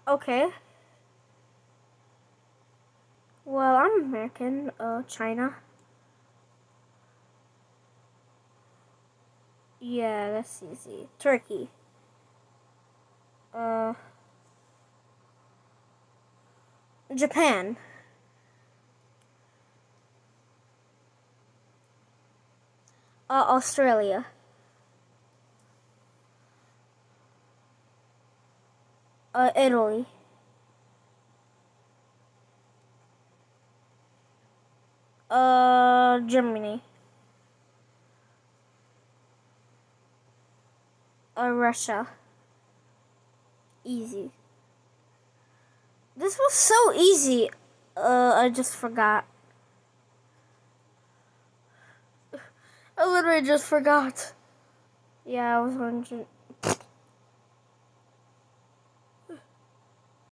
Okay. Well, I'm American. China. Yeah, that's easy. Turkey. Uh, Japan. Australia. Italy. Germany. Russia. Easy. This was so easy. I just forgot. I literally just forgot. Yeah, I was wondering.